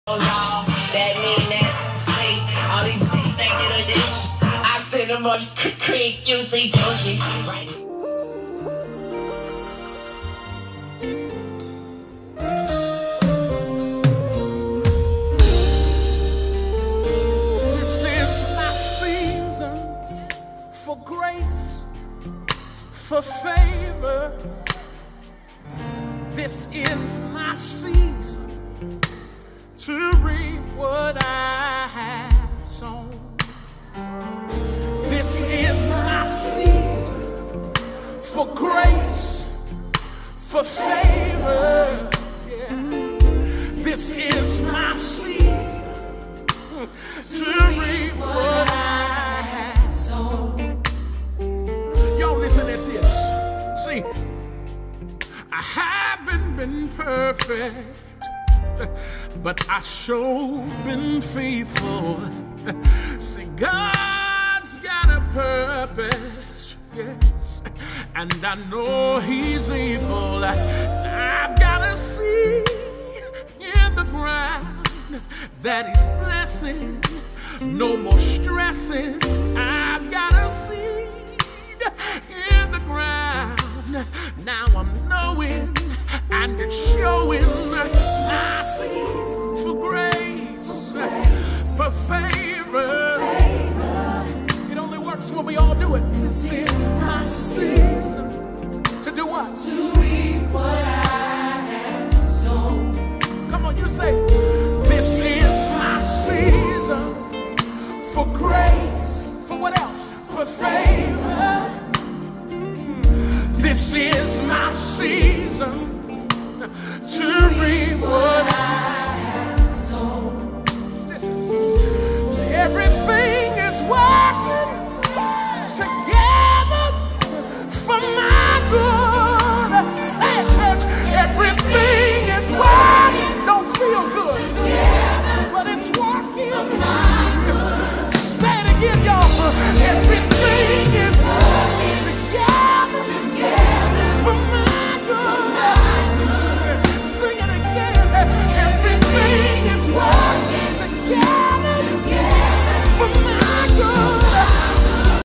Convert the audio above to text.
That mean that sleep. All these things think that a dish. I send them up creek, you see Toshi. Right. This is my season for grace, for favor. This is my season to reap what I have sown. This is my season for grace, for favor. Yeah. This is my season to reap what I have sown. Y'all listen at this. See, I haven't been perfect, but I sure been faithful. See, God's got a purpose, yes, and I know He's able. I've got a seed in the ground that He's blessing. No more stressing. I've got a seed in the ground. Now I'm knowing and it's showing. I see for grace, for favor. It only works when we all do it. This is my season to do what? To reap what I have sown. Come on, you say, this is my season for grace. For what else? For favor. This is my season to reap what I have sown. Listen, everything is working together for my good. Say it, church. Everything is working. Don't feel good, but it's working for my good. Say it again, y'all. Everything is